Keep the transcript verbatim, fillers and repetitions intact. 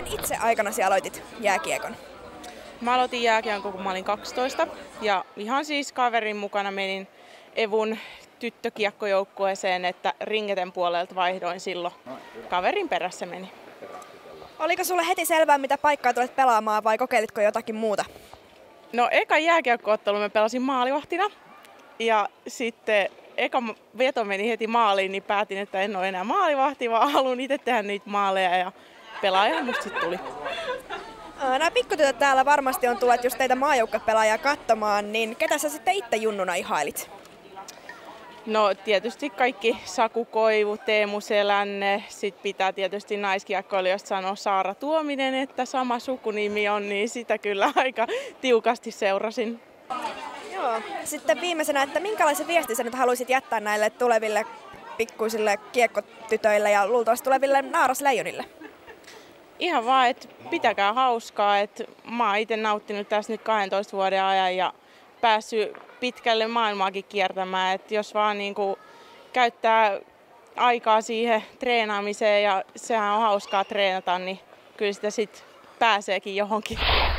Milloin itse aikanasi aloitit jääkiekon? Mä aloitin jääkiekon, kun mä olin kaksitoista ja ihan siis kaverin mukana menin Evun tyttökiekkojoukkueeseen, että Ringeten puolelta vaihdoin silloin. Kaverin perässä meni. Oliko sulle heti selvää, mitä paikkaa tulet pelaamaan vai kokeilitko jotakin muuta? No eka jääkiekkoottelu mä pelasin maalivahtina ja sitten eka veto meni heti maaliin, niin päätin, että en ole enää maalivahti, vaan haluan itse tehdä niitä maaleja ja pelaaja musta sitten tuli. Nämä pikkutytöt täällä varmasti on tulleet just teitä maajoukkopelaajia katsomaan, niin ketä sä sitten itse junnuna ihailit? No tietysti kaikki Saku Koivu, Teemu Selänne, sitten pitää tietysti naiskiekkoilijoista sanoa Saara Tuominen, että sama sukunimi on, niin sitä kyllä aika tiukasti seurasin. Joo. Sitten viimeisenä, että minkälaisen viestin sä nyt haluaisit jättää näille tuleville pikkuisille kiekkotytöille ja luultavasti tuleville naarasleijonille? Ihan vaan, että pitäkää hauskaa, että mä oon itse nauttinut tässä nyt kahdentoista vuoden ajan ja päässyt pitkälle maailmaakin kiertämään, että jos vaan niin kuin käyttää aikaa siihen treenaamiseen ja sehän on hauskaa treenata, niin kyllä sitä sitten pääseekin johonkin.